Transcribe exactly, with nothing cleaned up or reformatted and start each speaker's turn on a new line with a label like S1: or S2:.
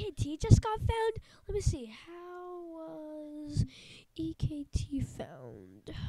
S1: K T just got found? Let me see. How was E K T found?